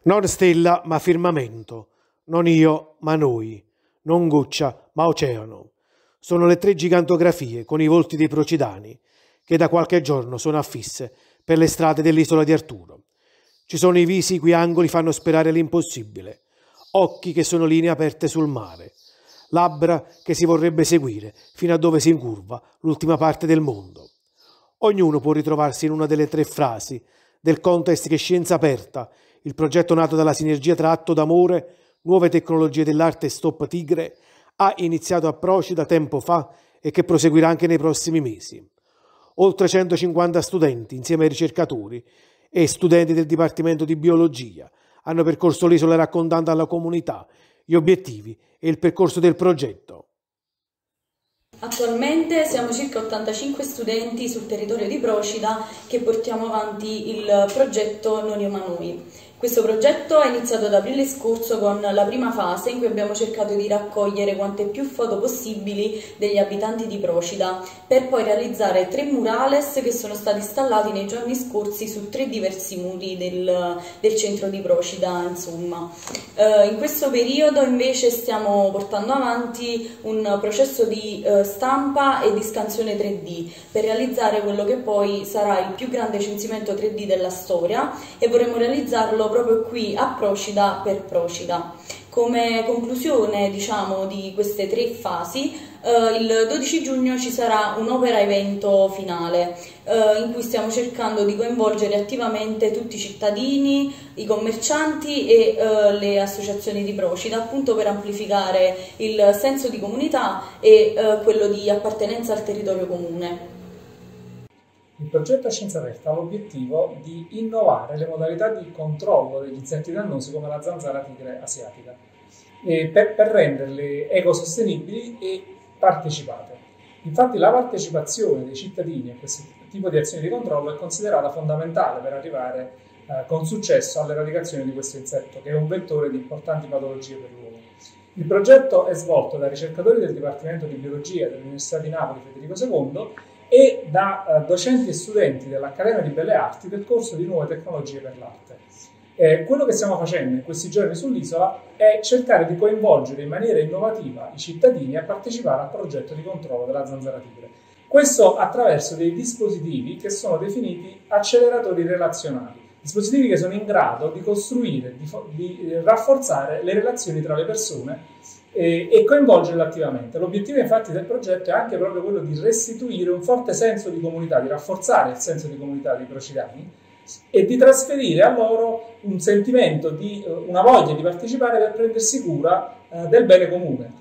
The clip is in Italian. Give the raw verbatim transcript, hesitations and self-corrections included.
Non stella ma firmamento, non io ma noi, non goccia ma oceano. Sono le tre gigantografie con i volti dei procidani che da qualche giorno sono affisse per le strade dell'isola di Arturo. Ci sono i visi i cui angoli fanno sperare l'impossibile, occhi che sono linee aperte sul mare, labbra che si vorrebbe seguire fino a dove si incurva l'ultima parte del mondo. Ognuno può ritrovarsi in una delle tre frasi del contest che Scienza Aperta, il progetto nato dalla sinergia tra Atto d'Amore, Nuove Tecnologie dell'Arte e Stop Tigre, ha iniziato a Procida tempo fa e che proseguirà anche nei prossimi mesi. Oltre centocinquanta studenti, insieme ai ricercatori e studenti del Dipartimento di Biologia, hanno percorso l'isola raccontando alla comunità gli obiettivi e il percorso del progetto. Attualmente siamo circa ottantacinque studenti sul territorio di Procida che portiamo avanti il progetto Non Io Ma Noi. Questo progetto è iniziato ad aprile scorso con la prima fase in cui abbiamo cercato di raccogliere quante più foto possibili degli abitanti di Procida per poi realizzare tre murales che sono stati installati nei giorni scorsi su tre diversi muri del, del centro di Procida. Insomma. Eh, in questo periodo invece stiamo portando avanti un processo di eh, stampa e di scansione tre D per realizzare quello che poi sarà il più grande censimento tre D della storia e vorremmo realizzarlo proprio qui a Procida per Procida. Come conclusione, diciamo, di queste tre fasi, eh, il dodici giugno ci sarà un'opera evento finale eh, in cui stiamo cercando di coinvolgere attivamente tutti i cittadini, i commercianti e eh, le associazioni di Procida, appunto per amplificare il senso di comunità e eh, quello di appartenenza al territorio comune. Il progetto Scienza Aperta ha l'obiettivo di innovare le modalità di controllo degli insetti dannosi come la zanzara tigre asiatica e per, per renderle ecosostenibili e partecipate. Infatti la partecipazione dei cittadini a questo tipo di azioni di controllo è considerata fondamentale per arrivare eh, con successo all'eradicazione di questo insetto, che è un vettore di importanti patologie per l'uomo. Il progetto è svolto da ricercatori del Dipartimento di Biologia dell'Università di Napoli Federico secondo e da uh, docenti e studenti dell'Accademia di Belle Arti del corso di Nuove Tecnologie per l'Arte. Eh, quello che stiamo facendo in questi giorni sull'isola è cercare di coinvolgere in maniera innovativa i cittadini a partecipare al progetto di controllo della zanzara tigre. Questo attraverso dei dispositivi che sono definiti acceleratori relazionali, dispositivi che sono in grado di costruire, di, di rafforzare le relazioni tra le persone e, e coinvolgerle attivamente. L'obiettivo infatti del progetto è anche proprio quello di restituire un forte senso di comunità, di rafforzare il senso di comunità dei procidani e di trasferire a loro un sentimento di una voglia di partecipare per prendersi cura eh, del bene comune.